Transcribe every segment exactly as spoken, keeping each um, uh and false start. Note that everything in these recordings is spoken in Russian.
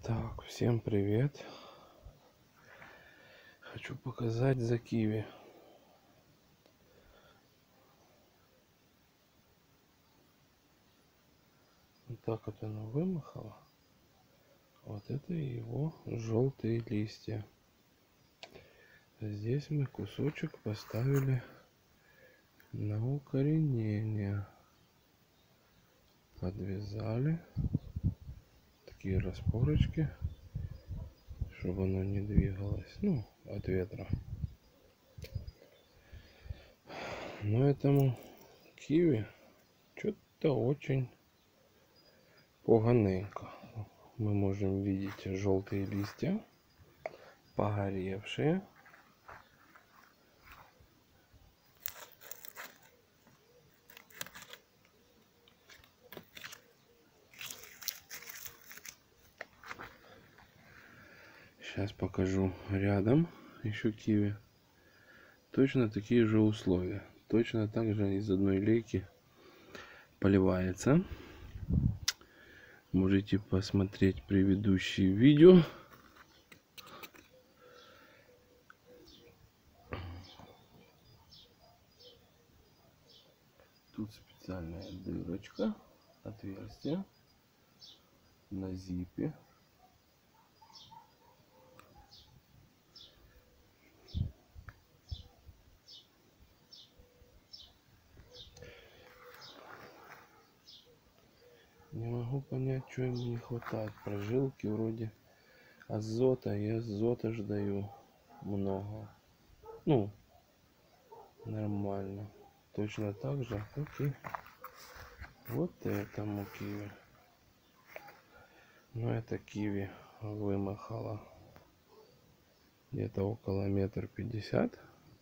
Так, всем привет. Хочу показать за киви. Вот так вот оно вымахало. Вот это его желтые листья. Здесь мы кусочек поставили на укоренение. Подвязали такие распорочки, чтобы оно не двигалось, ну, от ветра. Но этому киви что-то очень поганенько. Мы можем видеть желтые листья, погоревшие. Сейчас покажу рядом еще киви. Точно такие же условия. Точно так же из одной лейки поливается. Можете посмотреть предыдущие видео. Тут специальная дырочка, отверстие на зипе. Не могу понять, что ему не хватает. Прожилки вроде азота. Я азота ж даю много. Ну, нормально. Точно так же, как и вот этому киви. Но это киви вымахало где-то около метр пятьдесят.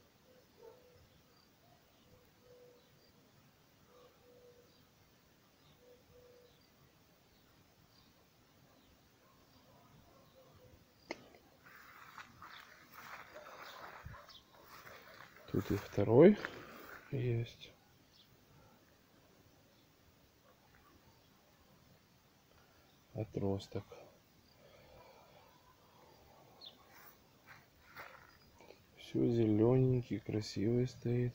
Тут и второй есть. Отросток. Все зелененький, красивый стоит.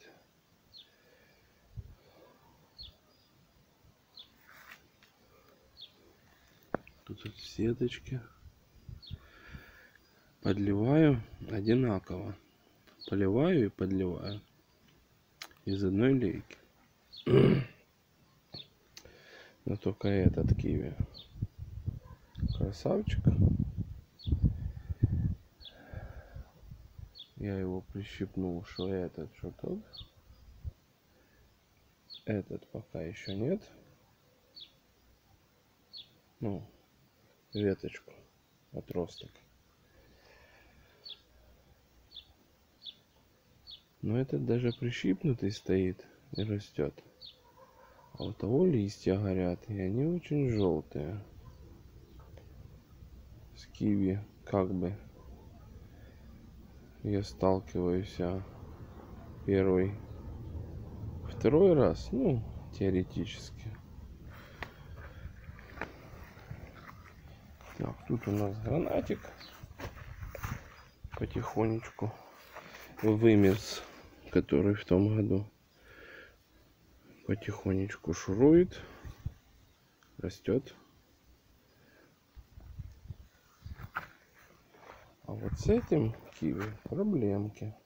Тут вот сеточки. Подливаю одинаково. Поливаю и подливаю из одной лейки. Но только этот киви красавчик. Я его прищипнул, что этот, что тот. Этот пока еще нет. Ну, веточку, отросток. Но этот даже прищипнутый стоит и растет. А у того листья горят, и они очень желтые. С киви как бы я сталкиваюсь первый, второй раз, ну, теоретически. Так, тут у нас гранатик потихонечку вымерз, который в том году потихонечку шурует, растет. А вот с этим киви проблемки.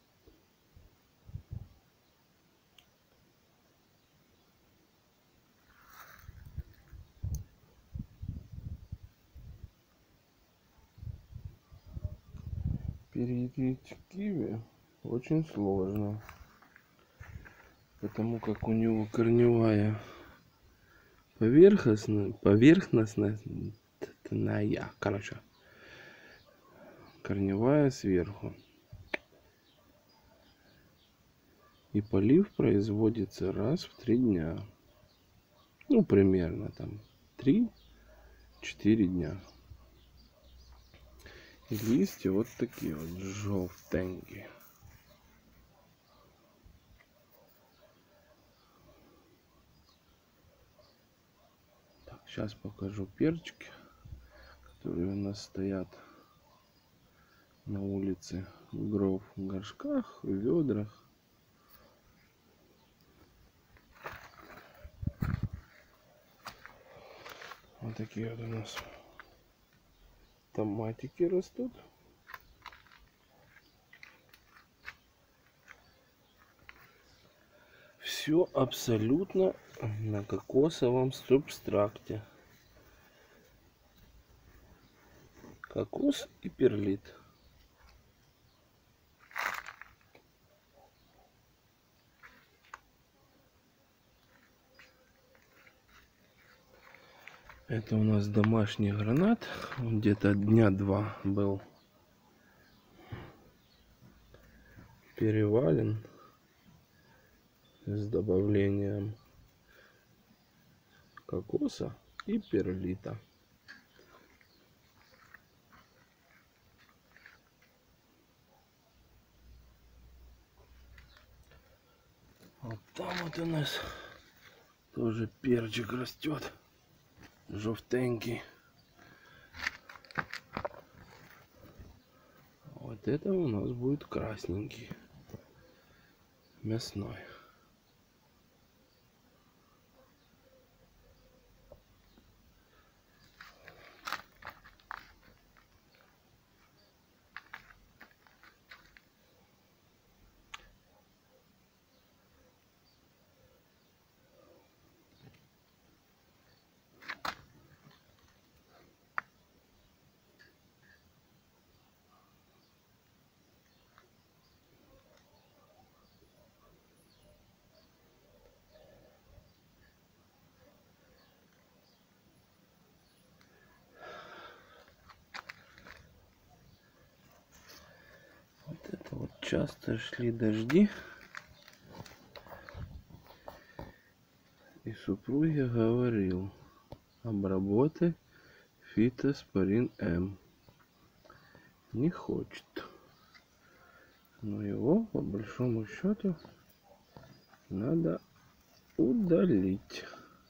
Перейти к киви очень сложно, потому как у него корневая поверхностная, поверхностная, короче, корневая сверху. И полив производится раз в три дня. Ну, примерно там три-четыре дня. И листья вот такие вот желтенькие. Так, сейчас покажу перчики. которые у нас стоят на улице в гров, в горшках, в ведрах. Вот такие вот у нас томатики растут. Все абсолютно на кокосовом субстракте. Кокос и перлит. Это у нас домашний гранат. Он где-то дня два был перевален с добавлением кокоса и перлита. Вот там вот у нас тоже перчик растет. Жовтенький. Вот это у нас будет красненький. Мясной. Это вот часто шли дожди, и супруге говорил: обработай фитоспорин М. Не хочет, но его по большому счету надо удалить.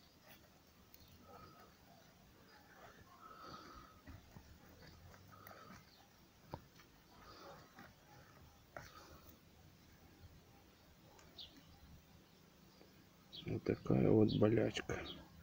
Вот такая вот болячка.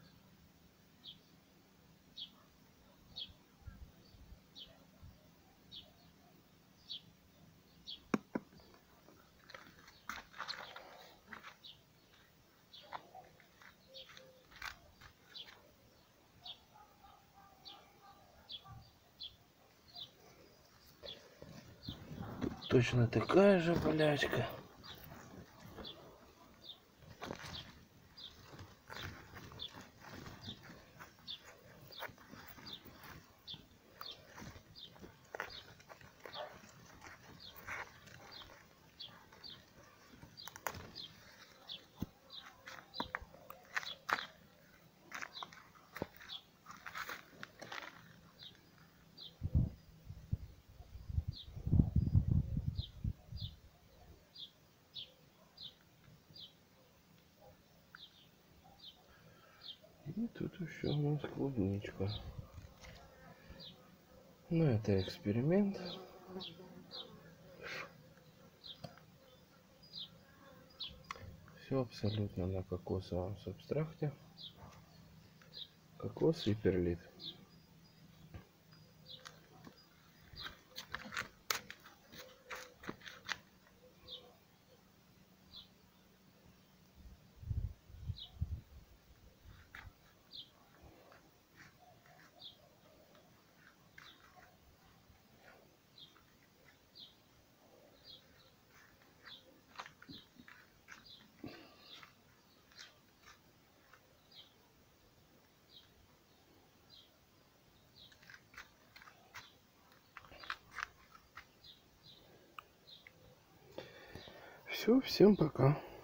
Тут точно такая же болячка. И тут еще у нас клубничка. Но это эксперимент. Все абсолютно на кокосовом субстракте. Кокос и перлит. Все, всем пока.